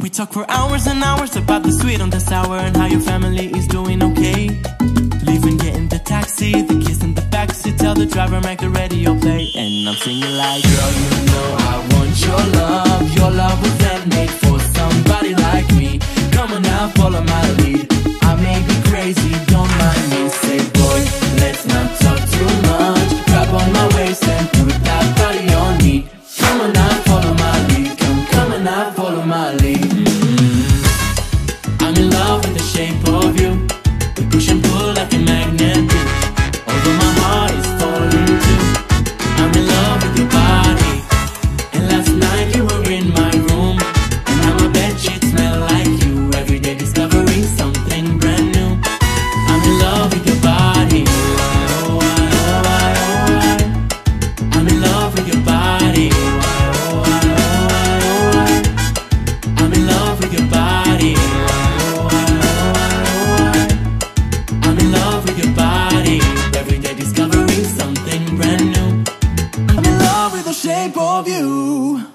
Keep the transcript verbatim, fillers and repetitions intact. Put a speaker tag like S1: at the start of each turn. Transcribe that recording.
S1: We talk for hours and hours about the sweet and the sour and how your family is doing okay. Leaving, getting the taxi, the kiss in the backseat, tell the driver make the radio play, and I'm singing like, girl, you know I want your love. Your love was handmade for somebody like me. Come on now, follow my lead. I may be crazy, don't mind me. Say, boy, let's not talk too much. Grab on my waist and put that body on me. Come on now, follow my lead. Come, come on now, follow my lead. Mm-hmm. I'm in love with the shape of you. We push and pull like a magnet do. Although my heart is falling too. I'm in love with your body. And last night you were in my room, and now my bedsheets smell like you. Every day discovering something brand new. I'm in love with your body. Oh, I, oh, I, oh, I. I'm in love with your body. Oh, I, oh, I, oh, I. I'm in love with your body. Oh, I, oh, I, oh, I. I'm in love with your body. Every day discovering something brand new. I'm in love with the shape of you.